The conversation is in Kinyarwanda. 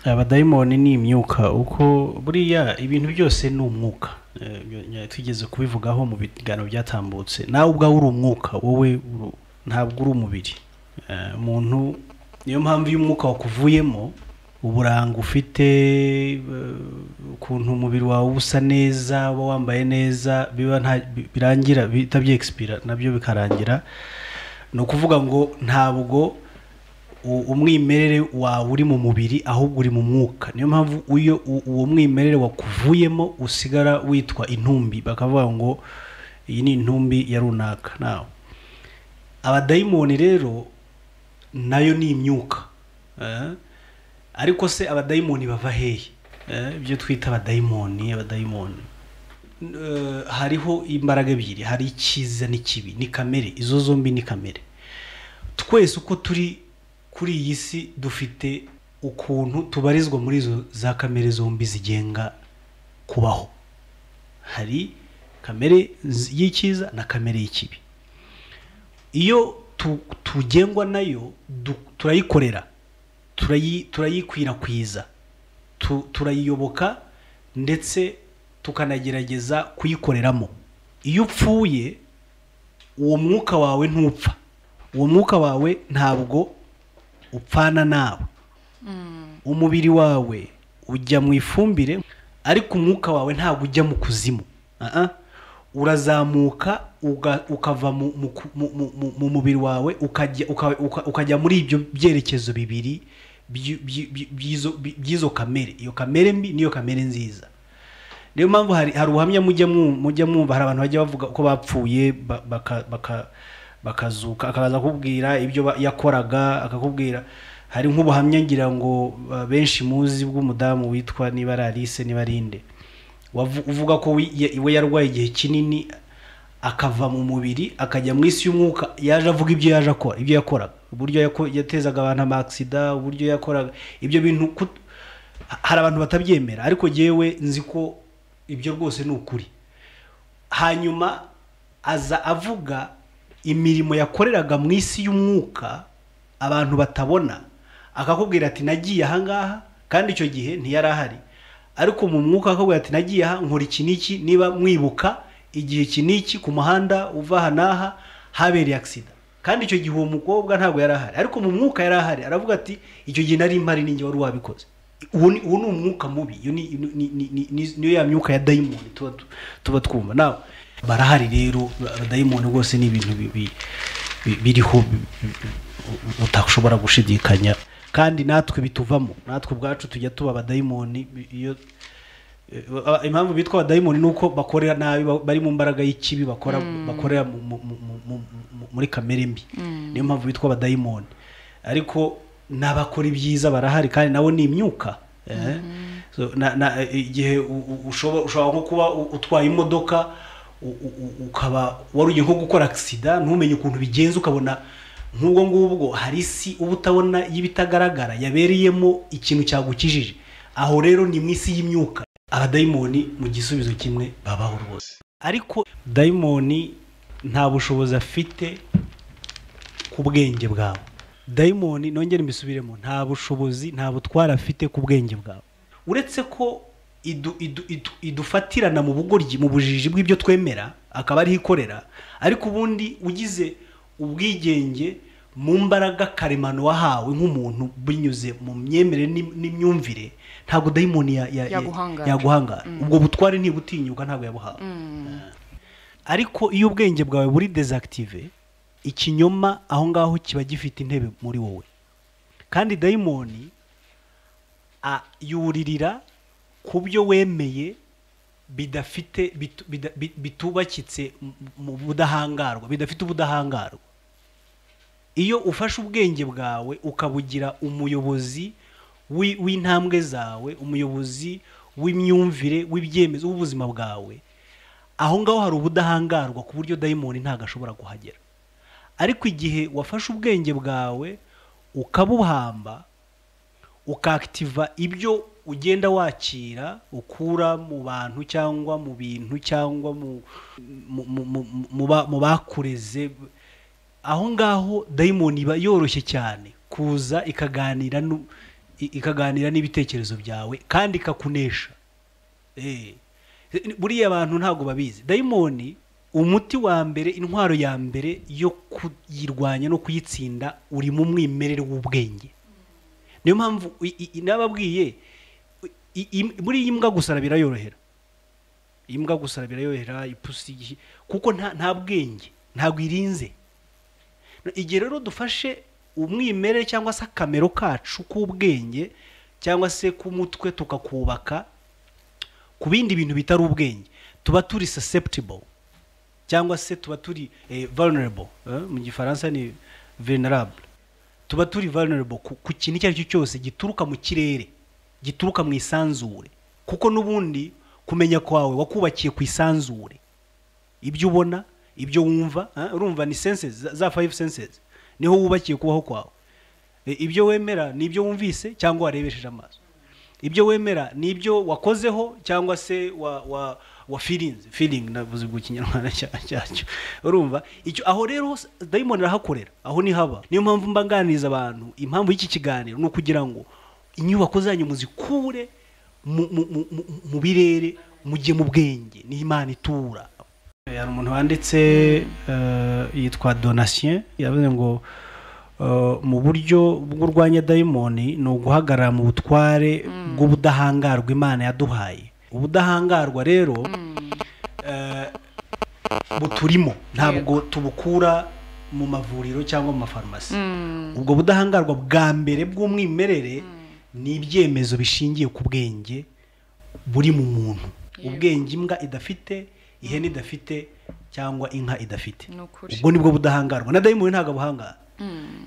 abadayimoni ni imyuka uko buriya ibintu byose ni umwuka. Twigeze kubivugaho mu biganiro byatambutse. Nawe ubwawe uri umwuka, wowe ntabwo uri umubiri. Umuntu niyo mpamvu y'umwuka wakuvuyemo uburanga ufite, ukuntu umubiri wawe usa neza, wambaye neza, birangira bitabye expire nabyo bikarangira. No kuvuga ngo ntabwo umwimerere wawe uri mu mubiri ahubwo uri mu mwuka. Niyo mpamvu uwo mwimerere wakuvuyemo usigara witwa intumbi, bakavuga ngo iyi ni intumbi ya runaka. Nawe abadayimoni rero nayo ni imyuka, ariko se abadayimoni bava hehe? Ibyo twita abadayimoni hariho imbaraga ebyiri, hari icyiza n'ikibi, ni kamere. Izo zombi ni kamere. Twese uko turi kuri iyi si dufite ukuntu tubarizwa muri izo za kamere zombi zigenga kubaho. Hari kamere y'icyiza na kamere y'ikibi. Iyo tugengwa nayo turayikorera, turayikwirakwiza, turayiyoboka ndetse tukanagerageza kuyikoreramo. Iyo upfuye uwo mwuka wawe ntupfa, uwo mwuka wawe ntabwo upfana nawe. Umubiri wawe ujya mu ifumbire, ariko umwuka wawe ntabwo ujya mu kuzimu. Urazamuka ukava mu mubiri wawe ukajya muri ibyo byerekezo bibiri by'izo kamere. Iyo kamere mbi niyo kamere nziza. Niyo mpamvu hari ubuhamya mujya mwumva, hari abantu bajya bavuga ko bapfuye bakazuka, akabaza kubwira ibyo yakoraga, akakubwira. Hari nk'ubuhamya ngira ngo benshi muzi bw'umudamu witwa niba ari Alice niba arinde, uvuga ko we yarwaye igihe kinini akava mu mubiri akajya mu isi y'umwuka. Yaje avuga ibyo yaje akora, ibyo yakoraga, uburyo yatezaga abantu ama-accident, uburyo yakoraga ibyo bintu. Hari abantu batabyemera, ariko jewe nzi ko ibyo rwose ni ukuri. Hanyuma aza avuga imirimo yakoreraga mu isi y'umwuka abantu batabona, akakubwira ati nagiye ahangaha, kandi icyo gihe ntiyari ahari. Ariko mu mwuka akakubwira ati nagiye aha nkora iki n'iki, niba mwibuka igihe iki n'iki ku muhanda uva aha n'aha habereye accident, kandi icyo gihe uwo mukobwa ntabwo yari ahari, ariko mu mwuka yari ahari. Aravuga ati icyo gihe nari mpari, ninjye wari wabikoze. Uwo ni umwuka mubi. Niyo ya myuka ya dayimoni tuba twumva. Nawe barahari rero. Dayimoni rwose ni ibintu biriho utashobora gushidikanya, kandi natwe bituvamo. Natwe ubwacu tujya tuba abadayimoni. Impamvu bitwa abadayimoni nuko bakorera nabi, bari mu mbaraga y'ikibi, bakorera muri kamere mbi. Niyo mpamvu bitwa abadayimoni. Ariko n'abakora ibyiza barahari, kandi nabo ni imyuka. Igihe ushobora nko kuba utwaye imodoka, ukaba warugiye nko gukora accident, ntumenye ukuntu bigenza, ukabona nk'ubwo ngubwo hari isi uba utabona y'ibitagaragara yabereyemo ikintu cyagukijije. Aho rero ni mu isi y'imyuka. Abadayimoni mu gisubizo kimwe babaho rwose. Ariko dayimoni nta bushobozi afite ku bwenge bwawe. Dayimoni, nongere mbisubiremo, nta bushobozi, nta butwara afite ku bwenge bwawe. Uretse ko idufatirana mu bugoryi, mu bujiji bw'ibyo twemera, akaba ari ikorera. Ariko ubundi ugize ubwigenge mu mbaraga karemano wahawe nk'umuntu binyuze mu myemerere n'imyumvire, ntabwo dayimoni yaguhangara. Ubwo butware ntibutinyuka, ntabwo yabuhawe. Ariko iyo ubwenge bwawe buri desactive, ikinyoma aho ngaho kiba gifite intebe muri wowe. Kandi dayimoni yuririra ku byo wemeye bidafite bitubakitse mu budahangarwa, bidafite ubudahangarwa. Iyo ufashe ubwenge bwawe ukabugira umuyobozi w'intambwe zawe, umuyobozi w'imyumvire, w'ibyemezo, w'ubuzima bwawe, aho ngaho hari ubudahangarwa ku buryo dayimoni ntago ashobora kuhagera. Ariko igihe wafashe ubwenge bwawe ukabuhamba, ukaactiva ibyo ugenda wakira ukura mu bantu cyangwa mu bintu cyangwa mu bakureze, aho ngaho dayimoni iba yoroshye cyane kuza ikaganira ikaganira n'ibitekerezo byawe kandi ikakunesha. Buriya abantu ntabwo babizi, dayimoni umuti wa mbere, intwaro ya mbere yo kuyirwanya no kuyitsinda uri mu mwimerere w'ubwenge. Niyo mpamvu nababwiye muri imbwa gusara birayorohera, imbwa gusara birayorohera, ipusi kuko nta bwenge, ntabwo irinze. Igihe rero dufashe umwimerere cyangwa se akamero kacu k'ubwenge cyangwa se k'umutwe tukakubaka ku bindi bintu bitari ubwenge, tuba turi susceptible cyangwa se tuba turi vulnerable, mu gifaransa ni vulnerable. Tuba turi vulnerable ku kintu icyo ari cyo cyose gituruka mu kirere, gituruka mu isanzure, kuko n'ubundi kumenya kwawe wakubakiye ku isanzure. Ibyo ubona, ibyo wumva, urumva ni senses, za 5 senses niho wubakiye kubaho kwawe. Ibyo wemera ni ibyo wumvise cyangwa warebesheje amaso, ibyo wemera ni ibyo wakozeho cyangwa se wa feeling navuze mu Kinyarwanda cyacyo. Urumva icyo aho rero dayimoni arahakorera, aho ni haba. Niyo mpamvu mbanganiza abantu, impamvu y'iki kiganiro no kugira ngo inyubako zanyu muzikure mu birere, mujye mu bwenge, ni Imana itura. Hari umuntu wanditse yitwa Donatien, yavuze ngo mu buryo bw'urwanya dayimoni ni uguhagarara mu butware bw'ubudahangarwa Imana yaduhaye. Ubudahangarwa rero buturimo, ntabwo tubukura mu mavuriro cyangwa mu mafarumasi. Ubwo budahangarwa bwa mbere bw'umwimerere ni ibyemezo bishingiye ku bwenge buri mu muntu. Ubwenge imbwa idafite, ihene idafite cyangwa inka idafite, ubwo nibwo budahangarwa. Na dayimoni ntabwo buhangara.